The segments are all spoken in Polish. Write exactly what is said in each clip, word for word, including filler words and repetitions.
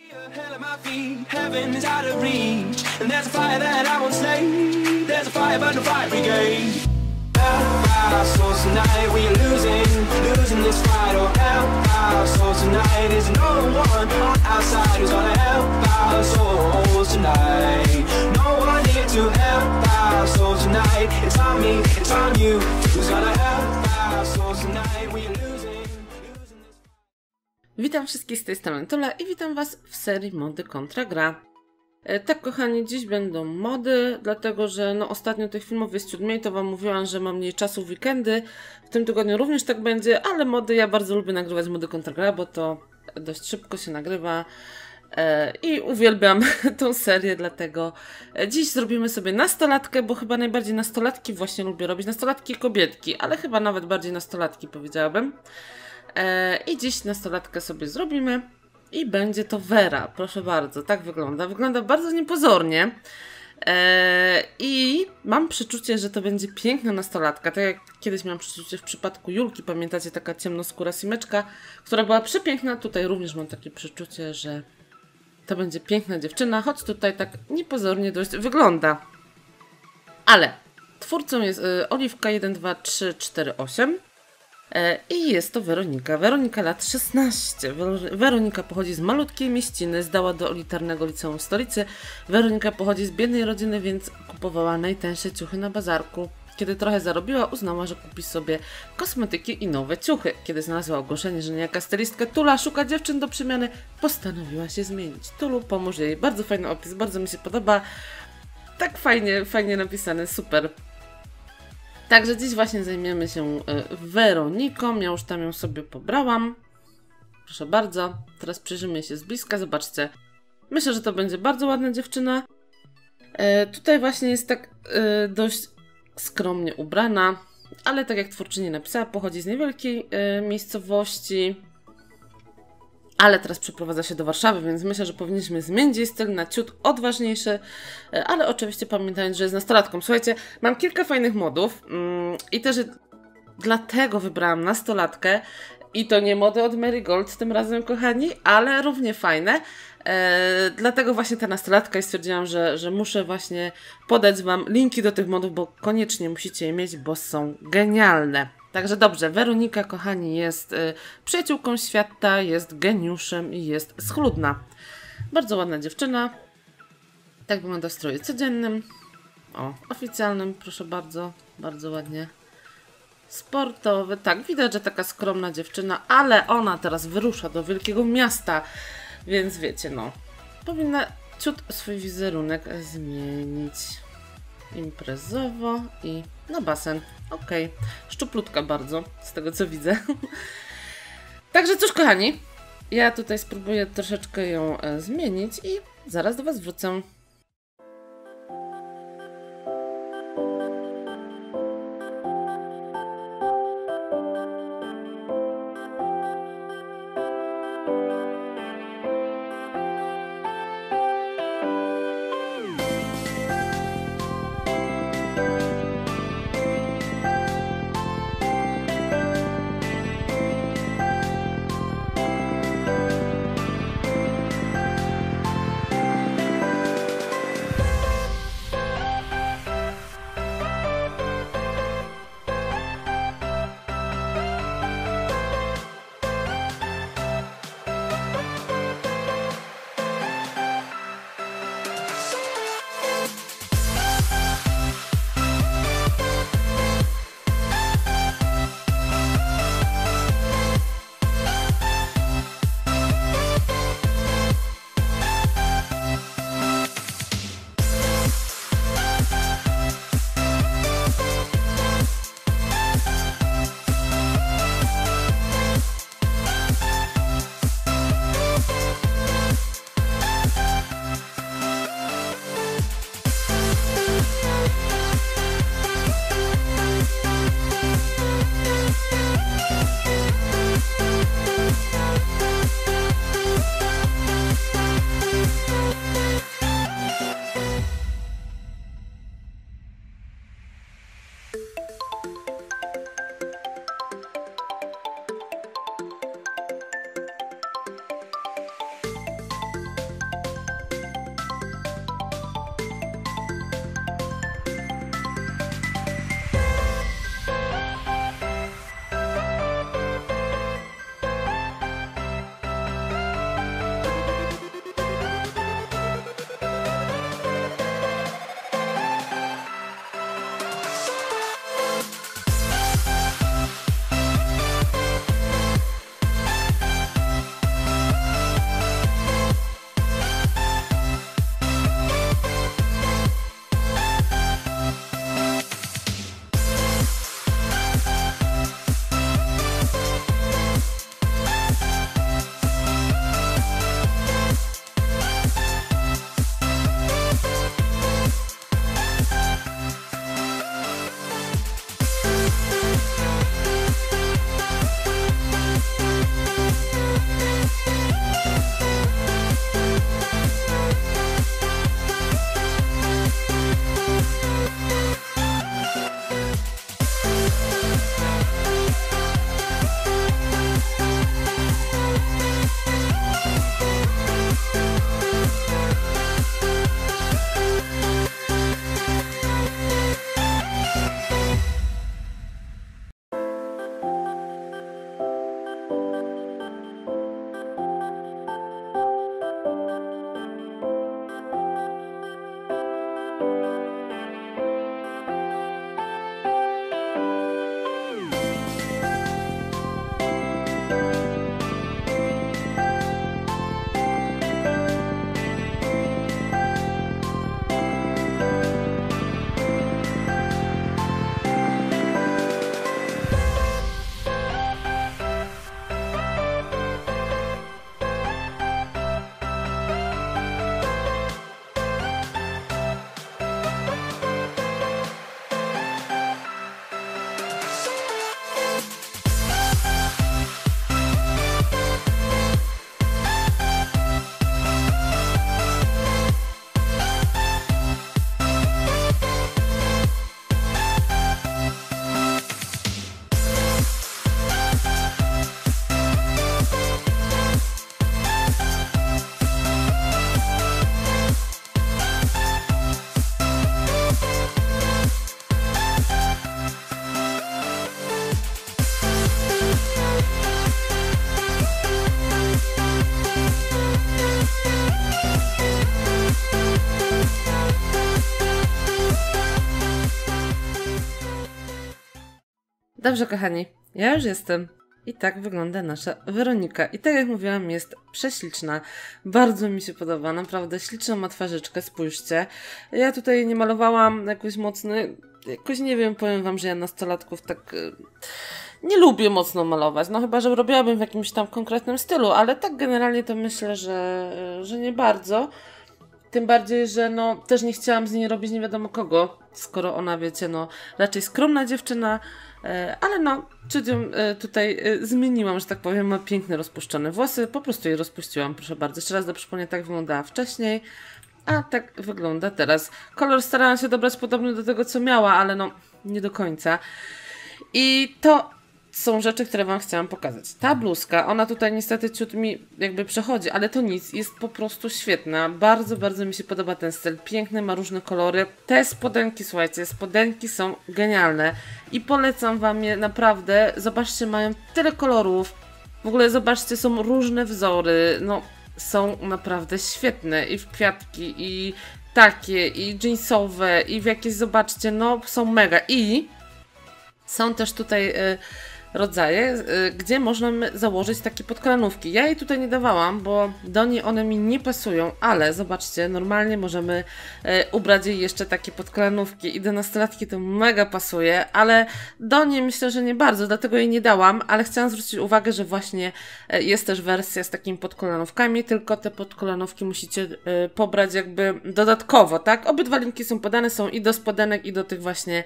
Heaven is out of reach, and there's a fire that I won't slay. There's a fire, but no fire brigade. Help our souls tonight, we are losing, losing this fight. Oh, help our souls tonight. There's no one on our side who's gonna help our souls tonight. No one here to help our souls tonight. It's on me, it's on you. Who's gonna help our souls tonight? We are losing, losing this fight. Witam wszystkich z tej strony Tula i witam Was w serii Mody kontra gra. E, tak kochani, dziś będą mody, dlatego że no ostatnio tych filmów jest ciut mniej, to Wam mówiłam, że mam mniej czasu w weekendy. W tym tygodniu również tak będzie, ale mody ja bardzo lubię nagrywać Mody kontra gra, bo to dość szybko się nagrywa. E, I uwielbiam tą serię, dlatego dziś zrobimy sobie nastolatkę, bo chyba najbardziej nastolatki właśnie lubię robić. Nastolatki i kobietki, ale chyba nawet bardziej nastolatki powiedziałabym. I dziś nastolatkę sobie zrobimy i będzie to Vera, proszę bardzo, tak wygląda, wygląda bardzo niepozornie i mam przeczucie, że to będzie piękna nastolatka, tak jak kiedyś miałam przeczucie w przypadku Julki, pamiętacie, taka ciemnoskóra simeczka, która była przepiękna, tutaj również mam takie przeczucie, że to będzie piękna dziewczyna, choć tutaj tak niepozornie dość wygląda, ale twórcą jest Oliwka jeden dwa trzy cztery osiem. I jest to Weronika. Weronika lat szesnaście. Weronika pochodzi z malutkiej mieściny, zdała do elitarnego liceum w stolicy. Weronika pochodzi z biednej rodziny, więc kupowała najtańsze ciuchy na bazarku. Kiedy trochę zarobiła, uznała, że kupi sobie kosmetyki i nowe ciuchy. Kiedy znalazła ogłoszenie, że niejaka stylistka Tula szuka dziewczyn do przemiany, postanowiła się zmienić. Tulu pomóż jej. Bardzo fajny opis, bardzo mi się podoba. Tak fajnie, fajnie napisany, super. Także dziś właśnie zajmiemy się Weroniką. Ja już tam ją sobie pobrałam. Proszę bardzo. Teraz przyjrzymy się z bliska. Zobaczcie. Myślę, że to będzie bardzo ładna dziewczyna. E, tutaj właśnie jest tak e, dość skromnie ubrana. Ale tak jak twórczyni napisała, pochodzi z niewielkiej e, miejscowości. Ale teraz przeprowadza się do Warszawy, więc myślę, że powinniśmy zmienić jej styl na ciut odważniejszy, ale oczywiście pamiętając, że jest nastolatką. Słuchajcie, mam kilka fajnych modów mm, i też dlatego wybrałam nastolatkę i to nie mody od Marigold tym razem, kochani, ale równie fajne. E, dlatego właśnie ta nastolatka i stwierdziłam, że, że muszę właśnie podać Wam linki do tych modów, bo koniecznie musicie je mieć, bo są genialne. Także dobrze, Weronika, kochani, jest y, przyjaciółką świata, jest geniuszem i jest schludna. Bardzo ładna dziewczyna. Tak wygląda w stroju codziennym. O, oficjalnym, proszę bardzo, bardzo ładnie. Sportowy, tak, widać, że taka skromna dziewczyna, ale ona teraz wyrusza do wielkiego miasta, więc wiecie, no, powinna ciut swój wizerunek zmienić. Imprezowo i na basen. Okej. Okay. Szczuplutka bardzo, z tego co widzę. Także cóż, kochani, ja tutaj spróbuję troszeczkę ją e, zmienić i zaraz do Was wrócę. Dobrze, kochani, ja już jestem. I tak wygląda nasza Weronika. I tak jak mówiłam, jest prześliczna. Bardzo mi się podoba, naprawdę śliczna ma twarzyczkę, spójrzcie. Ja tutaj nie malowałam jakoś mocno, jakoś nie wiem, powiem wam, że ja nastolatków tak nie lubię mocno malować. No chyba, że robiłabym w jakimś tam konkretnym stylu, ale tak generalnie to myślę, że, że nie bardzo. Tym bardziej, że no też nie chciałam z niej robić nie wiadomo kogo, skoro ona, wiecie, no raczej skromna dziewczyna, e, ale no czuć ją e, tutaj e, zmieniłam, że tak powiem, ma piękne rozpuszczone włosy, po prostu je rozpuściłam, proszę bardzo. Jeszcze raz do przypomnienia, tak wyglądała wcześniej, a tak wygląda teraz. Kolor starałam się dobrać podobny do tego, co miała, ale no nie do końca. I to są rzeczy, które wam chciałam pokazać. Ta bluzka, ona tutaj niestety ciut mi jakby przechodzi, ale to nic, jest po prostu świetna. Bardzo, bardzo mi się podoba ten styl. Piękny, ma różne kolory. Te spodenki, słuchajcie, spodenki są genialne i polecam wam je naprawdę. Zobaczcie, mają tyle kolorów. W ogóle zobaczcie, są różne wzory. No, są naprawdę świetne i w kwiatki, i takie, i jeansowe, i w jakieś, zobaczcie, no są mega. I są też tutaj y, rodzaje, y, gdzie można założyć takie podkolanówki. Ja jej tutaj nie dawałam, bo do niej one mi nie pasują, ale zobaczcie, normalnie możemy y, ubrać jej jeszcze takie podkolanówki i do nastolatki to mega pasuje, ale do niej myślę, że nie bardzo, dlatego jej nie dałam, ale chciałam zwrócić uwagę, że właśnie y, jest też wersja z takimi podkolanówkami, tylko te podkolanówki musicie y, pobrać jakby dodatkowo, tak? Obydwa linki są podane, są i do spodenek, i do tych właśnie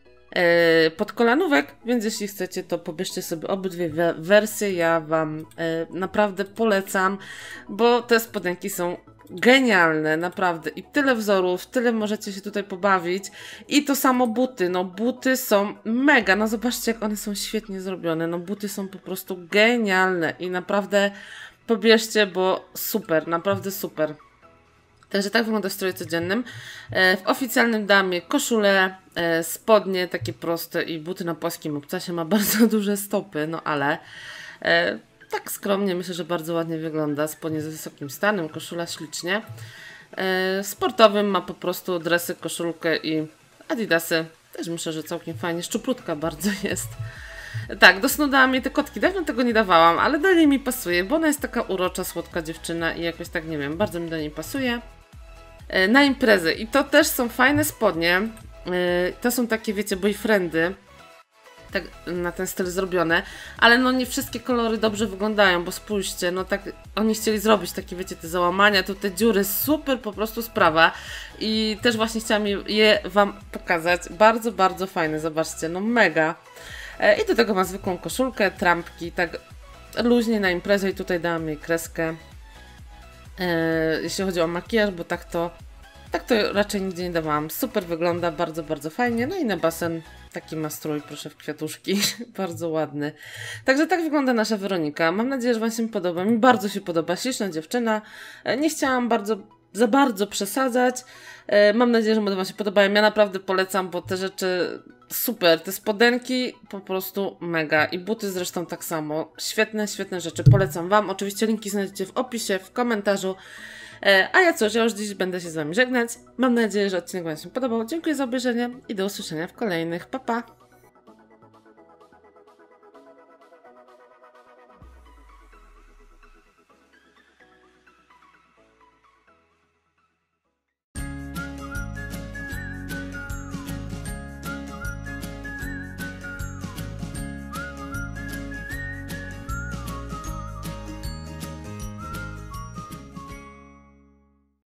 podkolanówek, więc jeśli chcecie, to pobierzcie sobie obydwie we wersje. Ja wam e, naprawdę polecam, bo te spodenki są genialne, naprawdę. I tyle wzorów, tyle możecie się tutaj pobawić. I to samo buty, no buty są mega, no zobaczcie, jak one są świetnie zrobione, no buty są po prostu genialne i naprawdę pobierzcie, bo super, naprawdę super. Także tak wygląda w stroju codziennym. E, w oficjalnym damie koszule, e, spodnie takie proste i buty na płaskim obcasie. Ma bardzo duże stopy, no ale e, tak skromnie myślę, że bardzo ładnie wygląda. Spodnie ze wysokim stanem, koszula ślicznie. E, sportowym ma po prostu dresy, koszulkę i adidasy. Też myślę, że całkiem fajnie. Szczuplutka bardzo jest. Tak, do snu dałam jej te kotki. Dawno tego nie dawałam, ale do niej mi pasuje, bo ona jest taka urocza, słodka dziewczyna i jakoś tak, nie wiem, bardzo mi do niej pasuje. Na imprezę. I to też są fajne spodnie. To są takie, wiecie, boyfriendy. Tak na ten styl zrobione. Ale no nie wszystkie kolory dobrze wyglądają, bo spójrzcie, no tak oni chcieli zrobić takie, wiecie, te załamania, tu te dziury, super po prostu sprawa. I też właśnie chciałam je wam pokazać. Bardzo, bardzo fajne, zobaczcie, no mega. I do tego ma zwykłą koszulkę, trampki, tak luźnie na imprezę i tutaj dałam jej kreskę. E, jeśli chodzi o makijaż, bo tak to, tak to raczej nigdzie nie dawałam. Super wygląda, bardzo, bardzo fajnie. No i na basen taki ma strój, proszę, w kwiatuszki. Bardzo ładny. Także tak wygląda nasza Weronika. Mam nadzieję, że wam się podoba. Mi bardzo się podoba. Śliczna dziewczyna. E, nie chciałam bardzo, za bardzo przesadzać. E, mam nadzieję, że wam się podobają. Ja naprawdę polecam, bo te rzeczy super. Te spodenki po prostu mega. I buty zresztą tak samo. Świetne, świetne rzeczy. Polecam wam. Oczywiście linki znajdziecie w opisie, w komentarzu. E, a ja cóż, ja już dziś będę się z wami żegnać. Mam nadzieję, że odcinek wam się podobał. Dziękuję za obejrzenie i do usłyszenia w kolejnych. Pa, pa!